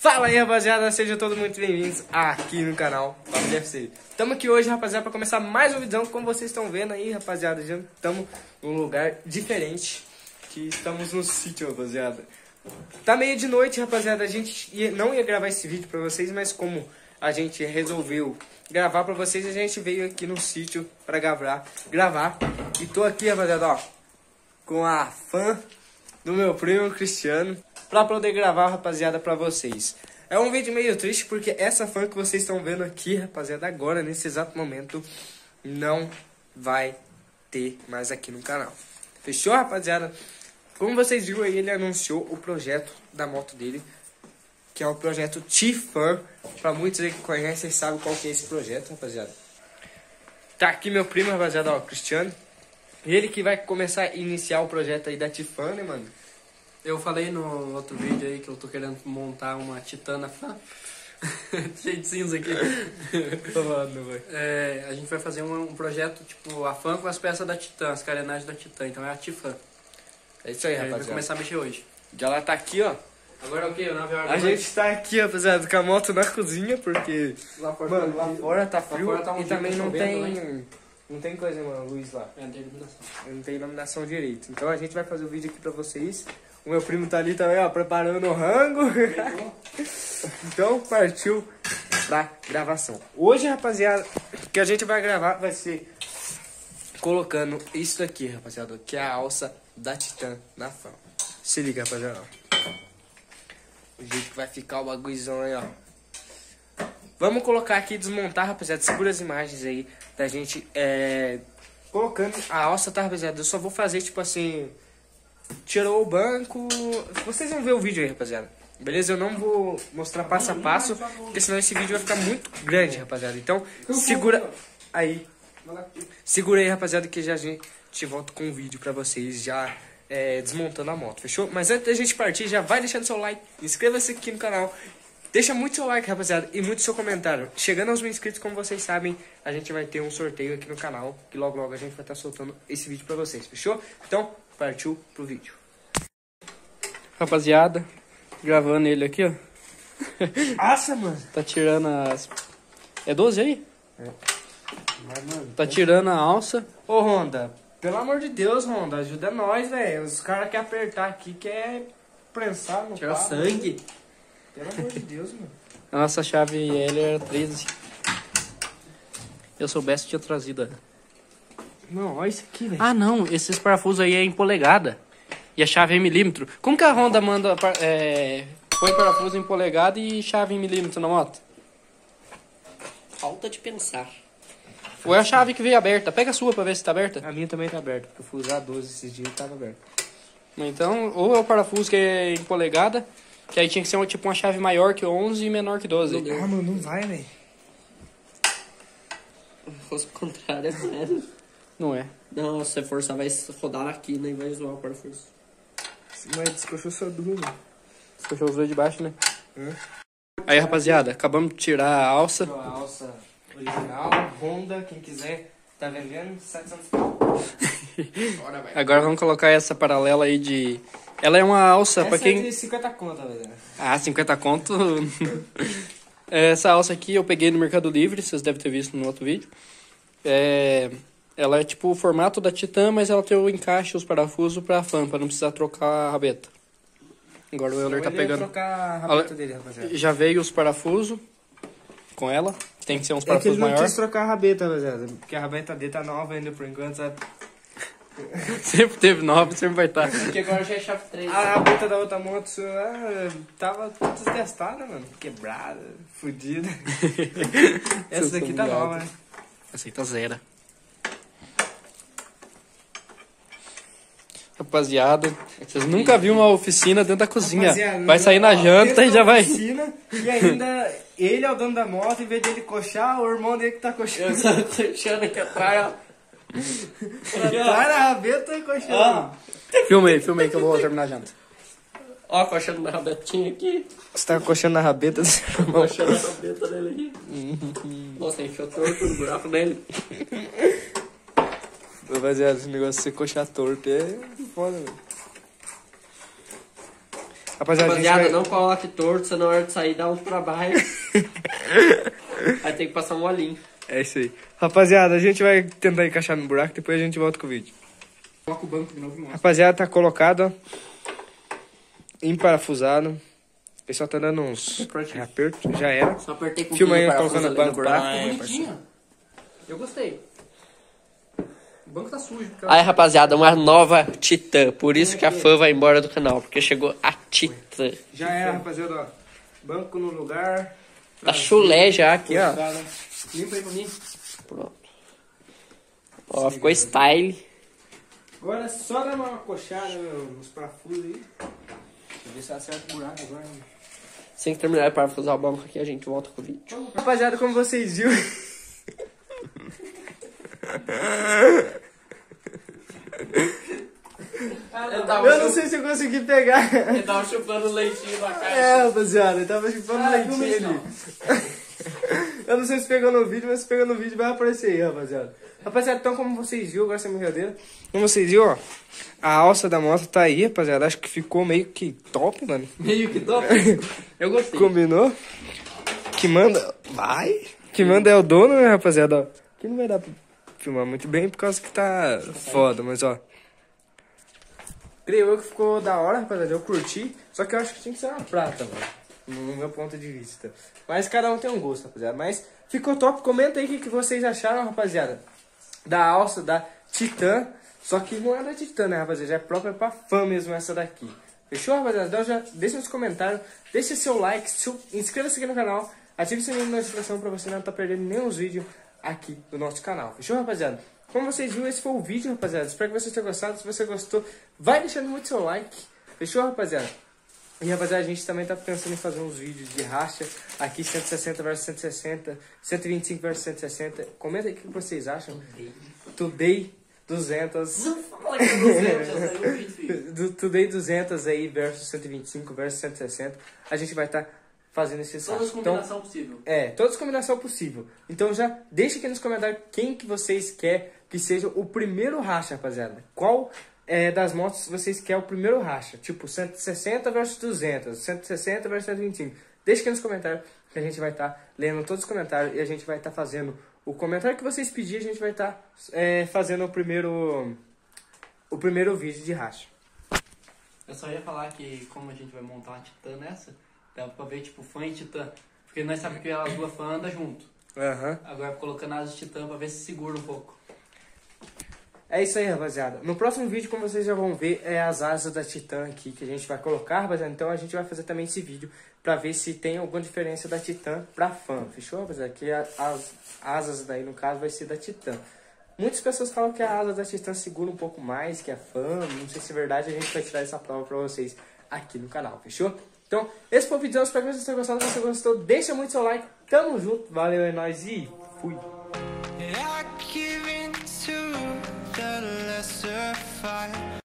Fala aí, rapaziada, sejam todos muito bem-vindos aqui no canal Papo de FC. Estamos aqui hoje, rapaziada, para começar mais um vídeo. Como vocês estão vendo aí, rapaziada, já estamos num lugar diferente, que estamos no sítio, rapaziada. Tá meio de noite, rapaziada, a gente não ia gravar esse vídeo para vocês, mas como a gente resolveu gravar para vocês, a gente veio aqui no sítio para gravar. E tô aqui, rapaziada, ó, com a fã do meu primo Cristiano, pra poder gravar, rapaziada, pra vocês. É um vídeo meio triste, porque essa fã que vocês estão vendo aqui, rapaziada, agora, nesse exato momento, não vai ter mais aqui no canal. Fechou, rapaziada? Como vocês viram aí, ele anunciou o projeto da moto dele, que é o projeto T-Fan. Pra muitos aí que conhecem, sabem qual que é esse projeto, rapaziada. Tá aqui meu primo, rapaziada, ó, Cristiano. Ele que vai começar a iniciar o projeto aí da T-Fan, né, mano? Eu falei no outro vídeo aí que eu tô querendo montar uma Titana cheio de cinza aqui. A gente vai fazer um projeto tipo a fan com as peças da Titan, as carenagens da Titan, então é a T-Fan. É isso aí, rapaziada. Vai começar a mexer hoje. Já ela tá aqui, ó. Agora é o quê? 9 horas A gente tá aqui, rapaziada, com a moto na cozinha, porque lá fora, mano, lá fora tá frio, fora tá um e também dia não chovendo, tem... Não tem coisa, mano, luz lá. não tem iluminação. Não tem iluminação direito. Então a gente vai fazer o vídeo aqui pra vocês. O meu primo tá ali também, ó, preparando o rango. Então partiu pra gravação. Hoje, rapaziada, o que a gente vai gravar vai ser colocando isso aqui, rapaziada, que é a alça da Titan na fã. Se liga, rapaziada. O jeito que vai ficar o bagulhozão aí, ó. Vamos colocar aqui, desmontar, rapaziada. Segura as imagens aí da gente colocando a alça, tá, rapaziada? Eu só vou fazer, tipo assim, tirou o banco. Vocês vão ver o vídeo aí, rapaziada. Beleza? Eu não vou mostrar passo a passo, porque senão esse vídeo vai ficar muito grande, rapaziada. Então, segura aí. Segura aí, rapaziada, que já a gente volta com um vídeo pra vocês já desmontando a moto, fechou? Mas antes da gente partir, já vai deixando seu like, inscreva-se aqui no canal. Deixa muito seu like, rapaziada, e muito seu comentário. Chegando aos 1000 inscritos, como vocês sabem, a gente vai ter um sorteio aqui no canal, que logo logo a gente vai estar soltando esse vídeo pra vocês, fechou? Então, partiu pro vídeo. Rapaziada, gravando ele aqui, ó. Nossa, mano! Tá tirando as... É 12 aí? É. Mas, mano, tá tirando a alça. Ô, Honda, pelo amor de Deus, Honda, ajuda nós, velho. Os caras querem apertar aqui, quer prensar no Tirar pau. sangue. Pelo amor de Deus, mano. A nossa chave L era 13. Eu soubesse, tinha trazido. Não, olha isso aqui, velho. Ah, não. Esses parafusos aí é em polegada. E a chave é em milímetro. Como que a Honda manda... põe parafuso em polegada e chave em milímetro na moto? Falta de pensar. Ou é a chave que veio aberta? Pega a sua pra ver se tá aberta. A minha também tá aberta, porque eu fui usar 12 esses dias e tava aberta. Então, ou é o parafuso que é em polegada, que aí tinha que ser tipo uma chave maior que 11 e menor que 12. Ah, mano, não vai, velho. Se fosse o contrário, é sério. Não é. Não, se você forçar, vai rodar na quina e vai zoar o parafuso. Mas descoxou só duas, mano. Descoxou os dois de baixo, né? Aí, rapaziada, acabamos de tirar a alça. A alça original, Honda, quem quiser, tá vendendo, 700 pau. Bora, vai. Agora vamos colocar essa paralela aí de... Ela é uma alça Essa pra quem... é de 50 conto, velho. Ah, 50 conto. Essa alça aqui eu peguei no Mercado Livre, vocês devem ter visto no outro vídeo. Ela é tipo o formato da Titan, mas ela tem o encaixe, os parafusos pra fan, pra não precisar trocar a rabeta. Agora o Euler tá pegando. Trocar a rabeta dele, rapaziada. Já veio os parafusos com ela. Tem que ser uns É que parafusos ele não maiores. quis trocar a rabeta, rapaziada. Porque a rabeta dele tá nova ainda por enquanto, sabe? Sempre teve 9, sempre vai estar. Porque agora já é chave 3. A rabeta da outra moto tava desgastada, mano. Quebrada, fodida. Essa daqui tá nova, né? Essa aí tá zero. Rapaziada, vocês nunca viram uma oficina dentro da cozinha. Rapaziada, Vai sair na janta e já vai. Oficina, e ainda ele é o dono da moto, em vez dele coxar, o irmão dele que tá coxando. Eu tô coxando aqui atrás, ó. Atrás da rabeta e coxando. Filma aí que eu vou terminar a janta. Ó, coxando na rabetinha aqui. Você tá coxando na rabeta? Coxando a rabeta dele aqui. Nossa, enfiou torto no buraco dele. Rapaziada, esse negócio de ser coxa torto é foda, velho. Rapaziada, Rapaziada, não coloque torto, senão na hora de sair dá um trabalho. Aí tem que passar um olhinho. É isso aí. Rapaziada, a gente vai tentar encaixar no buraco, depois a gente volta com o vídeo. Coloca o banco de novo e mostra. Rapaziada, tá colocado, ó. Emparafusado. O pessoal tá dando uns apertos, já era. Só apertei com Filma aí, parafuso colocando ali banco no buraco. pra... Bonitinho. Eu gostei. O banco tá sujo. Porque Aí, rapaziada, uma nova Titã. Por isso que a fã vai embora do canal, porque chegou a Titã. Já era, rapaziada, ó. Banco no lugar. Tá chulé já aqui, ó. Limpa aí pra mim. Pronto. Ó, ficou style. Agora é só dar uma coxada nos parafusos aí. Deixa eu ver se acerta o buraco agora. Assim que terminar de parafusar o banco aqui, a gente volta com o vídeo. Rapaziada, como vocês viram... Eu não sei se eu consegui pegar. Ele tava chupando o leitinho da caixa. É, rapaziada, eu tava chupando leitinho ali. Eu não sei se pegou no vídeo, mas se pegou no vídeo vai aparecer aí, rapaziada. Rapaziada, então como vocês viram, agora essa brincadeira. Como vocês viram, ó, a alça da moto tá aí, rapaziada. Acho que ficou meio que top, mano. Meio que top. Eu gostei. Combinou? Que manda... Vai! Que manda é o dono, né, rapaziada? Ó, aqui não vai dar pra filmar muito bem por causa que tá foda, mas ó. Creio eu que ficou da hora, rapaziada. Eu curti. Só que eu acho que tinha que ser uma prata, mano. No meu ponto de vista. Mas cada um tem um gosto, rapaziada. Mas ficou top. Comenta aí o que vocês acharam, rapaziada. Da alça da Titã. Só que não é da Titã, né, rapaziada? Já é própria pra fã mesmo essa daqui. Fechou, rapaziada? Então já deixa nos comentários. Deixa seu like. Inscreva-se aqui no canal. Ative o sininho de notificação pra você não estar perdendo nenhum vídeo aqui do nosso canal. Fechou, rapaziada? Como vocês viram, esse foi o vídeo, rapaziada. Espero que vocês tenham gostado. Se você gostou, vai deixando muito seu like. Fechou, rapaziada? E, rapaziada, a gente também tá pensando em fazer uns vídeos de racha. Aqui 160 versus 160, 125 versus 160. Comenta aí o que vocês acham. Today 200. Não fala que é 200, já saiu o vídeo, filho. Today 200 aí versus 125 versus 160. A gente vai estar fazendo esses Todas as rachas. combinações possíveis. Todas as combinações possível. Então já deixa aqui nos comentários quem que vocês querem que seja o primeiro racha, rapaziada. Qual das motos vocês querem o primeiro racha? Tipo, 160 versus 200, 160 versus 125. Deixa aqui nos comentários que a gente vai estar lendo todos os comentários e a gente vai estar fazendo o comentário que vocês pedirem. A gente vai estar fazendo o primeiro vídeo de racha. Eu só ia falar que como a gente vai montar uma Titã nessa, dá pra ver tipo fã e Titã. Porque nós sabemos que as duas fãs andam junto. Agora colocando as de Titã pra ver se segura um pouco. É isso aí, rapaziada. No próximo vídeo, como vocês já vão ver, é as asas da Titã aqui que a gente vai colocar, rapaziada. Então a gente vai fazer também esse vídeo pra ver se tem alguma diferença da Titã pra fã. Fechou, rapaziada? Que as asas daí, no caso, vai ser da Titã. Muitas pessoas falam que a asa da Titã segura um pouco mais que a fã. Não sei se é verdade, a gente vai tirar essa prova pra vocês aqui no canal, fechou? Então, esse foi o vídeo. Espero que vocês tenham gostado. Se você gostou, deixa muito seu like. Tamo junto. Valeu, é nóis e fui. I give in to the lesser fight.